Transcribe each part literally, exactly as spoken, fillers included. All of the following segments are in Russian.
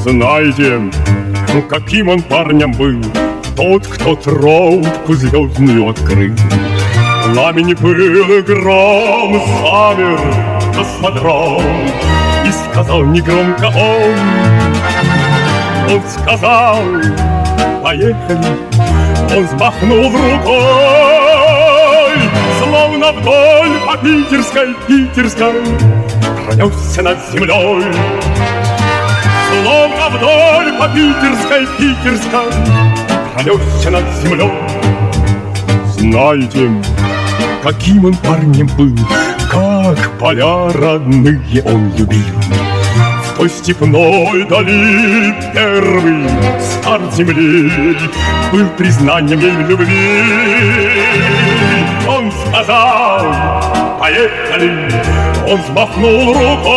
Знаете, каким он парнем был тот, кто тропку звездную открыл? Пламени пыл и гром, замер космодром, и сказал негромко он, он сказал: поехали. Он взмахнул рукой, словно вдоль по питерской, питерской пронесся над землей. Словно вдоль по питерской, питерской пронесся над землей. Знаете, каким он парнем был, как поля родные он любил. В той степной дали первый старт земли был признанием ей любви. Он сказал: поехали. Он взмахнул рукой,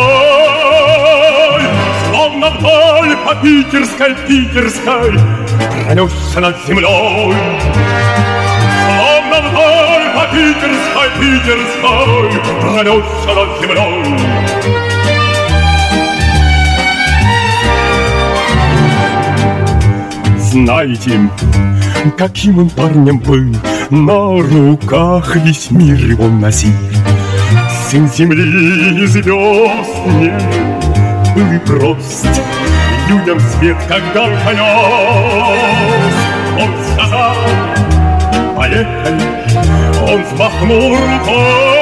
словно вдоль по питерской, питерской пронесся над землей. Словно вдоль по питерской, питерской пронесся над землей. Знаете, каким он парнем был, на руках весь мир его носил. Сын земли и звезд не был и прост, людям свет когда понес. Он сказал: поехали. Он взмахнул рукой,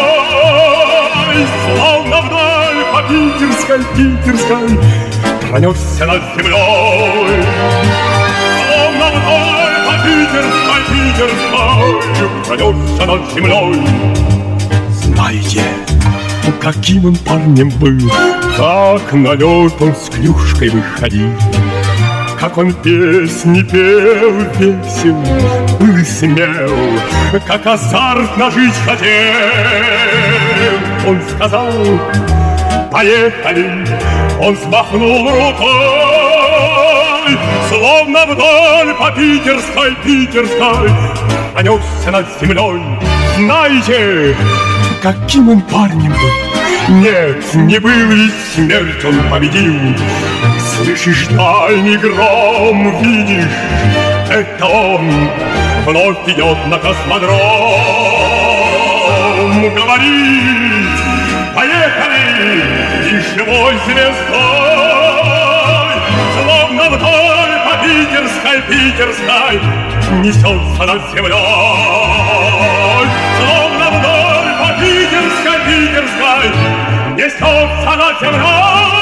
словно вдаль по питерской, питерской пронесся над землей. Словно вдаль по питерской, питерской пронесся над землей. Знаете, каким он парнем был, как на лед он с клюшкой выходил, как он песни пел, весел, был и смел, как азартно жить хотел. Он сказал: поехали. Он взмахнул рукой, словно вдоль по питерской, питерской пронесся над землей. Знаете, каким он парнем был? Нет, не был, ведь смерть он победил. Слышишь дальний гром, видишь, это он вновь идет на космодром. Говорит: поехали, и живой звездой, словно вдоль по питерской, питерской несется над землей. Словно вдоль по питерской, питерской несется над землей.